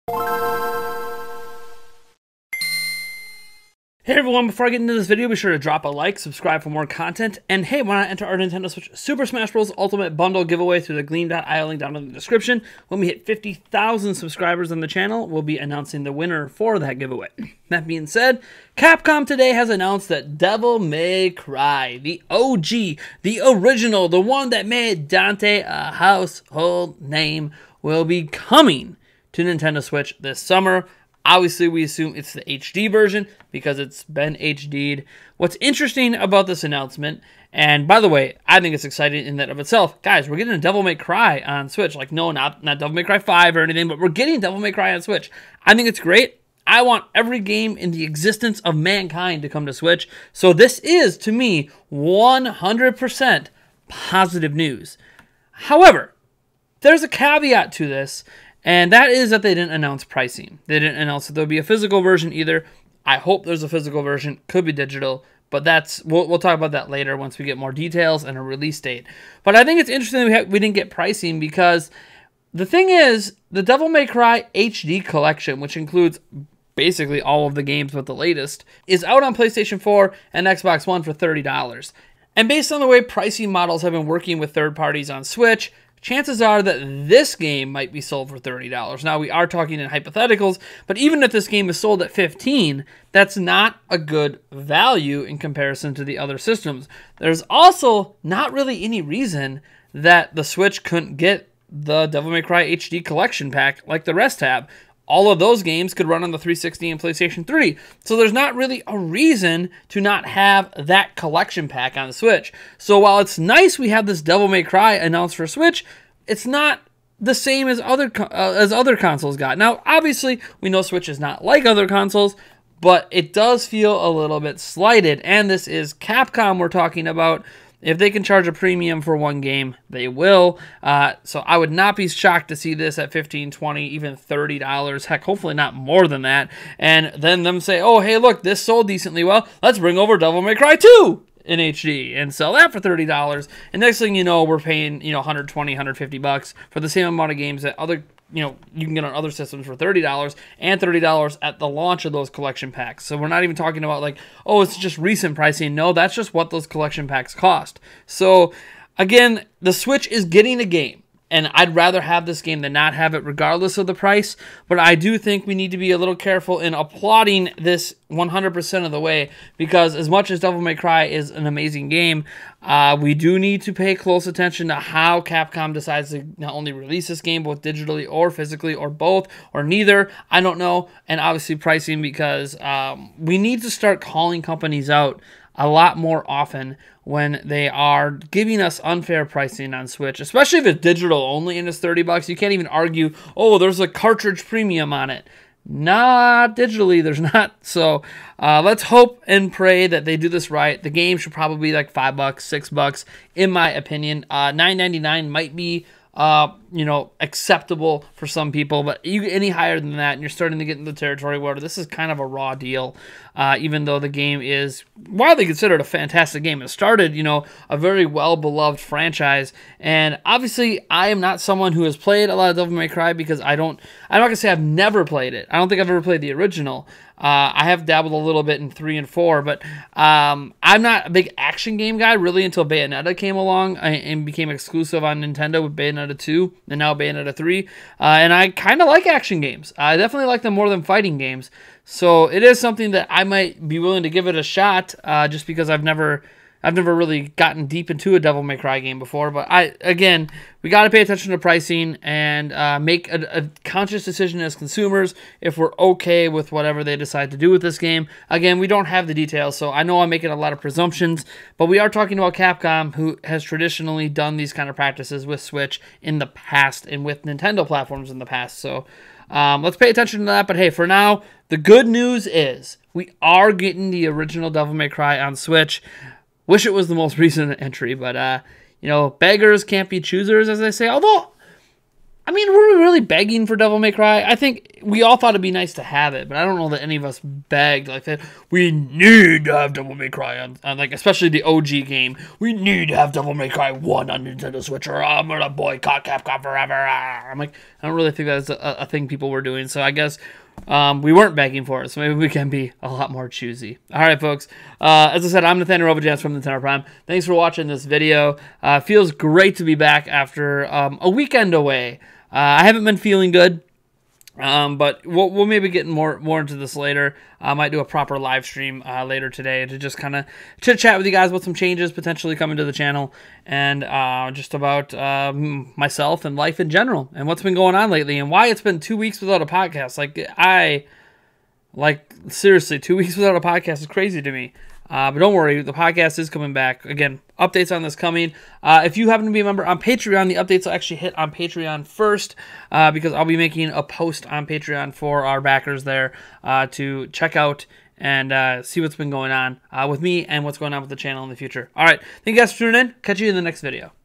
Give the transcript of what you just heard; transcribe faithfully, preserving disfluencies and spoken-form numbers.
Hey everyone, before I get into this video, be sure to drop a like, subscribe for more content, and hey, why not enter our Nintendo Switch Super Smash Bros. Ultimate Bundle giveaway through the gleam dot i o link down in the description. When we hit fifty thousand subscribers on the channel, we'll be announcing the winner for that giveaway. That being said, Capcom today has announced that Devil May Cry, the O G, the original, the one that made Dante a household name, will be coming to Nintendo Switch this summer. Obviously, we assume it's the H D version because it's been H D'd. What's interesting about this announcement, and by the way, I think it's exciting in that of itself. Guys, we're getting a Devil May Cry on Switch. Like, no, not, not Devil May Cry five or anything, but we're getting Devil May Cry on Switch. I think it's great. I want every game in the existence of mankind to come to Switch. So this is, to me, one hundred percent positive news. However, there's a caveat to this, and that is that they didn't announce pricing. They didn't announce that there'll be a physical version either. I hope there's a physical version. Could be digital, but that's we'll, we'll talk about that later once we get more details and a release date. But I think it's interesting that we, have, we didn't get pricing because the thing is, the Devil May Cry H D collection, which includes basically all of the games but the latest, is out on PlayStation four and Xbox One for thirty dollars. And based on the way pricing models have been working with third parties on Switch, chances are that this game might be sold for thirty dollars. Now, we are talking in hypotheticals, but even if this game is sold at fifteen dollars, that's not a good value in comparison to the other systems. There's also not really any reason that the Switch couldn't get the Devil May Cry H D collection pack like the rest have. All of those games could run on the three sixty and PlayStation three. So there's not really a reason to not have that collection pack on the Switch. So while it's nice we have this Devil May Cry announced for Switch, it's not the same as other uh, as other consoles got. Now, obviously, we know Switch is not like other consoles, but it does feel a little bit slighted. And this is Capcom we're talking about. If they can charge a premium for one game, they will. Uh, so I would not be shocked to see this at fifteen dollars, twenty dollars, even thirty dollars. Heck, hopefully not more than that. And then them say, oh, hey, look, this sold decently well. Let's bring over Devil May Cry two in H D and sell that for thirty dollars. And next thing you know, we're paying, you know, one hundred twenty, one hundred fifty bucks for the same amount of games that other, you know, you can get on other systems for thirty dollars and thirty dollars at the launch of those collection packs. So we're not even talking about like, oh, it's just recent pricing. No, that's just what those collection packs cost. So again, the Switch is getting a game. And I'd rather have this game than not have it regardless of the price. But I do think we need to be a little careful in applauding this one hundred percent of the way. Because as much as Devil May Cry is an amazing game, uh, we do need to pay close attention to how Capcom decides to not only release this game, both digitally or physically, or both, or neither. I don't know. And obviously pricing, because um, we need to start calling companies out a lot more often when they are giving us unfair pricing on Switch, especially if it's digital only and it's thirty bucks. You can't even argue, oh, there's a cartridge premium on it. Not digitally, there's not. So uh, let's hope and pray that they do this right. The game should probably be like five bucks, six bucks, in my opinion. Uh, nine ninety-nine might be Uh, you know, acceptable for some people, but you any higher than that, and you're starting to get into the territory where this is kind of a raw deal, uh, even though the game is widely considered a fantastic game. It started, you know, a very well-beloved franchise, and obviously, I am not someone who has played a lot of Devil May Cry because I don't, I'm not going to say I've never played it. I don't think I've ever played the original. Uh, I have dabbled a little bit in three and four, but um, I'm not a big action game guy really until Bayonetta came along and became exclusive on Nintendo with Bayonetta two and now Bayonetta three. Uh, and I kind of like action games. I definitely like them more than fighting games. So it is something that I might be willing to give it a shot uh, just because I've never... I've never really gotten deep into a Devil May Cry game before, but I again, we got to pay attention to pricing and uh, make a, a conscious decision as consumers if we're okay with whatever they decide to do with this game. Again, we don't have the details, so I know I'm making a lot of presumptions, but we are talking about Capcom, who has traditionally done these kind of practices with Switch in the past and with Nintendo platforms in the past, so um, let's pay attention to that. But hey, for now, the good news is we are getting the original Devil May Cry on Switch. Wish it was the most recent entry, but, uh, you know, beggars can't be choosers, as they say. Although, I mean, were we really begging for Devil May Cry? I think we all thought it'd be nice to have it, but I don't know that any of us begged like that. We need to have Devil May Cry on, on like, especially the O G game. We need to have Devil May Cry one on Nintendo Switch, or I'm gonna boycott Capcom forever. I'm like, I don't really think that's a, a thing people were doing. So I guess um, we weren't begging for it. So maybe we can be a lot more choosy. All right, folks. Uh, as I said, I'm Nathaniel Robojazzz from Nintendo Prime. Thanks for watching this video. Uh, feels great to be back after um, a weekend away. Uh, I haven't been feeling good, um, but we'll, we'll maybe get more more into this later. I might do a proper live stream uh, later today to just kind of chit-chat with you guys about some changes potentially coming to the channel, and uh, just about um, myself and life in general, and what's been going on lately, and why it's been two weeks without a podcast. Like, I, like, seriously, two weeks without a podcast is crazy to me. Uh, but don't worry, the podcast is coming back. Again, updates on this coming. Uh, if you happen to be a member on Patreon, the updates will actually hit on Patreon first, uh, because I'll be making a post on Patreon for our backers there uh, to check out and uh, see what's been going on uh, with me and what's going on with the channel in the future. All right, thank you guys for tuning in. Catch you in the next video.